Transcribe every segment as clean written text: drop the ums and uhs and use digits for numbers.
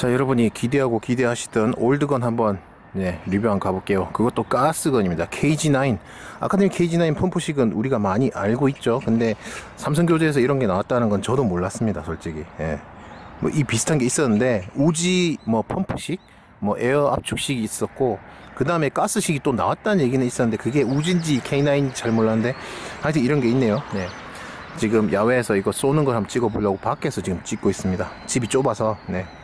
자, 여러분이 기대하고 기대하시던 올드건 한번 리뷰 한번 가볼게요. 그것도 가스건입니다. KG9 아카데미 KG9 펌프식은 우리가 많이 알고 있죠. 근데 삼성교재에서 이런 게 나왔다는 건 저도 몰랐습니다, 솔직히. 뭐 이 비슷한 게 있었는데 우지 뭐 펌프식 뭐 에어 압축식이 있었고, 그 다음에 가스식이 또 나왔다는 얘기는 있었는데 그게 우진지 K9인지 잘 몰랐는데 하여튼 이런 게 있네요. 지금 야외에서 이거 쏘는 걸 한번 찍어 보려고 밖에서 지금 찍고 있습니다. 집이 좁아서.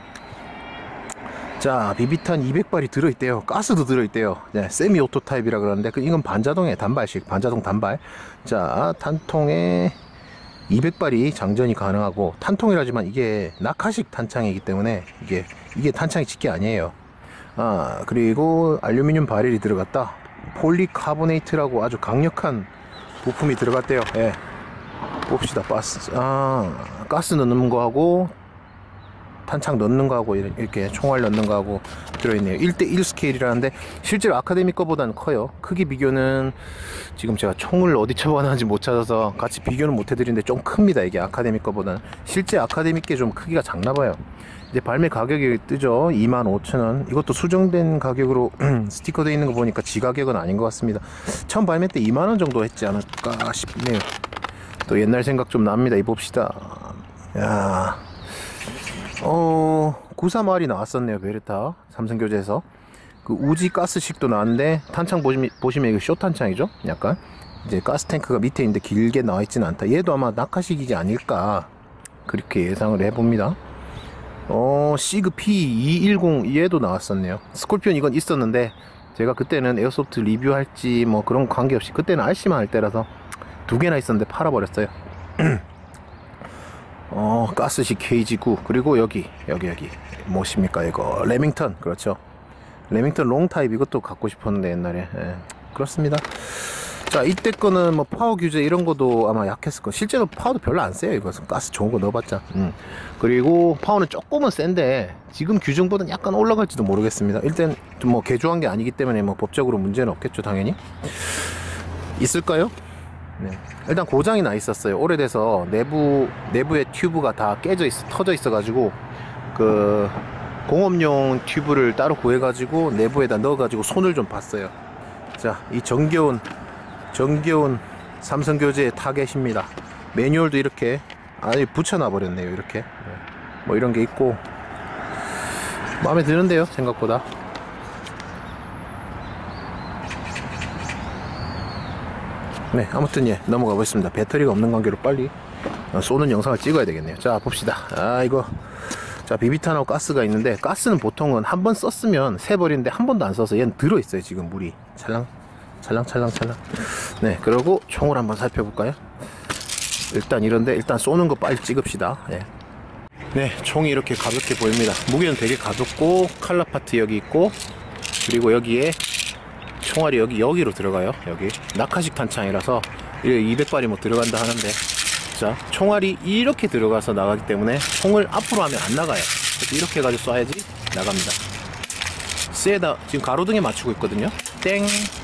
자, 비비탄 200발이 들어있대요. 가스도 들어있대요. 세미 오토 타입이라 그러는데 이건 반자동에 단발식, 반자동 단발. 자, 탄통에 200발이 장전이 가능하고, 탄통이라지만 이게 낙하식 탄창이기 때문에 이게 탄창이 직계 아니에요. 그리고 알루미늄 바렐이 들어갔다. 폴리카보네이트라고 아주 강력한 부품이 들어갔대요. 봅시다. 가스 넣는 거하고 탄창 넣는 거하고 이렇게 총알 넣는 거하고 들어있네요. 1대1 스케일이라는데 실제로 아카데미 거보다는 커요. 크기 비교는 지금 제가 총을 어디 처박아놨는지 못 찾아서 같이 비교는 못 해드리는데 좀 큽니다. 이게 아카데미 거보다는. 실제 아카데미 게 좀 크기가 작나봐요. 이제 발매 가격이 뜨죠. 25,000원. 이것도 수정된 가격으로 스티커 돼 있는 거 보니까 지 가격은 아닌 것 같습니다. 처음 발매 때 2만원 정도 했지 않을까 싶네요. 또 옛날 생각 좀 납니다. 이 봅시다. 야, 93R이 나왔었네요. 베르타 삼성교재에서. 그 우지 가스식도 나왔는데 탄창 보시면 이거 쇼 탄창이죠. 약간 이제 가스 탱크가 밑에 있는데 길게 나와 있지는 않다. 얘도 아마 낙하식이지 아닐까 그렇게 예상을 해봅니다. 시그 P210 얘도 나왔었네요. 스콜피온 이건 있었는데 제가 그때는 에어소프트 리뷰할지 뭐 그런 관계없이 그때는 RC만 할 때라서 두 개나 있었는데 팔아버렸어요. 가스식 KG9. 그리고 여기 뭐십니까 이거 레밍턴. 그렇죠, 레밍턴 롱타입. 이것도 갖고 싶었는데 옛날에. 그렇습니다. 자, 이때 거는 뭐 파워 규제 이런 것도 아마 약했을 거. 실제로 파워도 별로 안 세요. 이거 가스 좋은 거 넣어봤자. 그리고 파워는 조금은 센데 지금 규정보다는 약간 올라갈지도 모르겠습니다. 일단 뭐 개조한 게 아니기 때문에 뭐 법적으로 문제는 없겠죠. 당연히 있을까요? 일단 고장이 나 있었어요. 오래돼서 내부의 튜브가 다 터져 있어 가지고 그 공업용 튜브를 따로 구해 가지고 내부에다 넣어 가지고 손을 좀 봤어요. 자, 이 정겨운 삼성교재의 타겟입니다. 매뉴얼도 이렇게 아예 붙여놔 버렸네요. 이렇게 뭐 이런 게 있고 마음에 드는데요, 생각보다. 아무튼 넘어가 보겠습니다. 배터리가 없는 관계로 빨리 쏘는 영상을 찍어야 되겠네요. 자, 봅시다. 이거 자, 비비탄하고 가스가 있는데 가스는 보통은 한 번 썼으면 새버리는데 한 번도 안 써서 얘는 들어있어요. 지금 물이 찰랑찰랑. 그리고 총을 한번 살펴볼까요? 일단 쏘는 거 빨리 찍읍시다. 총이 이렇게 가볍게 보입니다. 무게는 되게 가볍고 칼라 파트 여기 있고, 그리고 여기에 총알이 여기로 들어가요. 여기 낙하식 탄창이라서 200발이 뭐 들어간다 하는데, 자, 총알이 이렇게 들어가서 나가기 때문에 총을 앞으로 하면 안 나가요. 그래서 이렇게 해가지고 쏴야지 나갑니다. 쎄다. 지금 가로등에 맞추고 있거든요. 땡.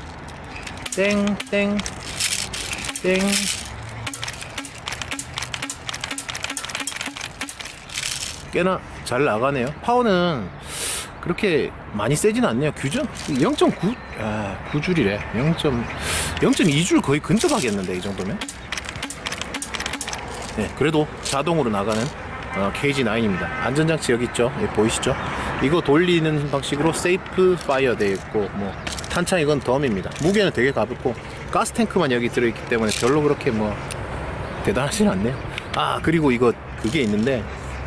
꽤나 잘 나가네요. 파워는 그렇게 많이 세진 않네요. 규정 0.9 9줄이래. 0.2줄 거의 근접하겠는데 이 정도면. 그래도 자동으로 나가는 KG9입니다. 안전장치 여기 있죠. 보이시죠? 이거 돌리는 방식으로 세이프 파이어 되어 있고, 뭐 탄창 이건 덤입니다. 무게는 되게 가볍고 가스 탱크만 여기 들어있기 때문에 별로 그렇게 뭐 대단하진 않네요. 그리고 그게 있는데,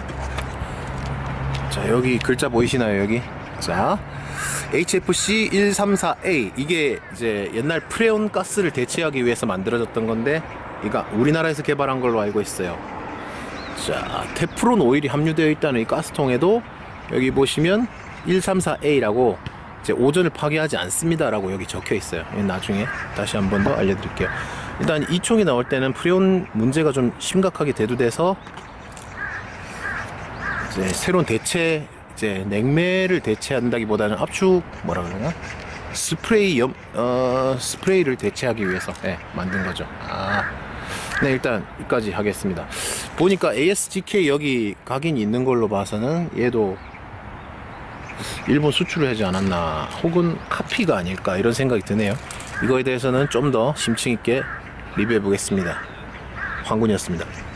자, 여기 글자 보이시나요? 여기. 자, HFC 134A. 이게 이제 옛날 프레온 가스를 대체하기 위해서 만들어졌던 건데, 이거 우리나라에서 개발한 걸로 알고 있어요. 자, 테프론 오일이 함유되어 있다는 이 가스통에도 여기 보시면 134A라고 이제 오전을 파괴하지 않습니다 라고 여기 적혀 있어요. 나중에 다시 한 번 더 알려드릴게요. 일단 이 총이 나올 때는 프레온 문제가 좀 심각하게 대두돼서 이제 새로운 대체, 이제 냉매를 대체한다기보다는 압축 뭐라 그러나 스프레이를 대체하기 위해서 만든 거죠. 일단 여기까지 하겠습니다. 보니까 ASGK 여기 각인이 있는 걸로 봐서는 얘도 일본 수출을 하지 않았나, 혹은 카피가 아닐까, 이런 생각이 드네요. 이거에 대해서는 좀 더 심층 있게 리뷰해 보겠습니다. 황군이었습니다.